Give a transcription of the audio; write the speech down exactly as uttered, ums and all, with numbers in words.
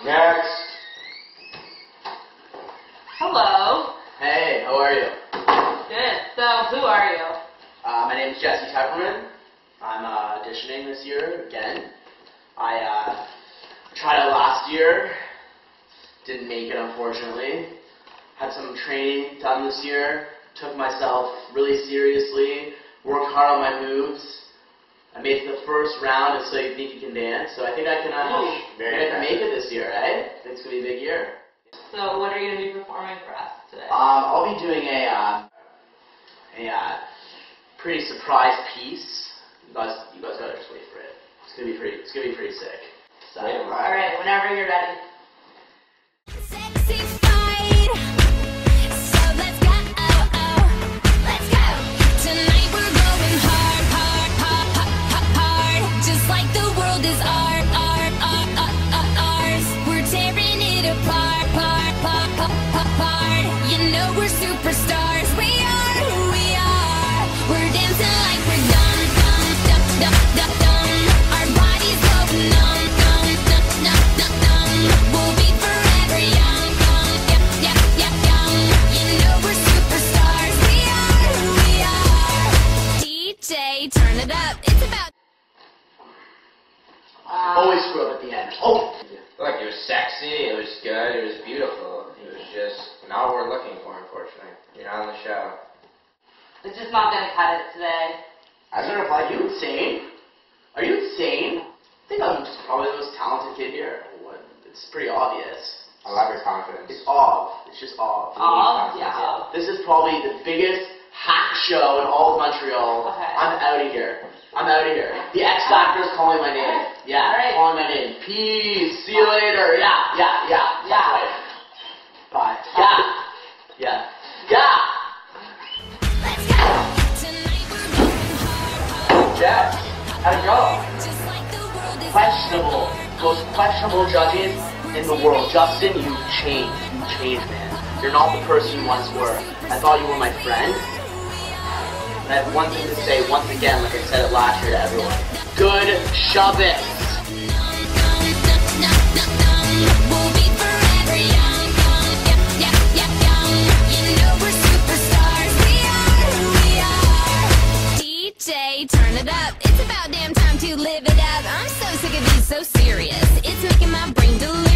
Next. Hello. Hey, how are you? Good. So, who are you? Uh, my name is Jesse Tepperman. I'm uh, auditioning this year again. I uh, tried out last year. Didn't make it, unfortunately. Had some training done this year. Took myself really seriously. Worked hard on my moves. I made it to the first round of So You Think You Can Dance. So I think I can, uh, Ooh, very I can make it this year, right? I think it's going to be a big year. So, what are you going to be performing for us today? Um, I'll be doing a, uh, a uh, pretty surprise piece. You guys, you guys gotta just wait for it. It's gonna be pretty. It's gonna be pretty sick. So, Yeah, All right, whenever you're ready. Sexy fight. So let's go, oh, oh. Let's go. Tonight we're going hard, hard, hard, hard, hard. Just like the world is art, art, art, art, art, ours. We're tearing it apart, part, part, part, part, part. You know we're superstars. We are who we are. We're dancing like we're dumb, dumb, dumb, dumb, dumb, dumb. Our bodies go numb, numb, numb, numb, numb, numb. We'll be forever young, young, yep, yep, yep, young. You know we're superstars. We are who we are. D J, turn it up. It's about. always screw up at the end. Oh. Look, it was sexy, it was good, it was beautiful. It was just not what we're looking for, unfortunately. You're not on the show. It's just not going to cut it today. As a reply, are you insane? Are you insane? I think I'm just probably the most talented kid here. What? It's pretty obvious. I love your confidence. It's off. It's just off. Oh, yeah. This is probably the biggest hack show in all of Montreal. Okay. I'm out of here. I'm out of here. The X Factor's calling my name. Yeah, All right. calling my name. Peace. See you later. Yeah, yeah, yeah. Yeah. Right. Bye. Yeah. Yeah. Yeah. Let's go. Tonight we're going hard, hard. Jeff, how'd it go? Just like the world is Questionable. Most questionable judges in the world. Justin, you changed. You changed, man. You're not the person you once were. I thought you were my friend. And I have one thing to say once again, like I said it last year to everyone. Good shove it. We'll be forever young, young, yep, yep, yep, young. You know we're superstars. We are who we are. D J, turn it up. It's about damn time to live it out. I'm so sick of being so serious. It's making my brain delirious.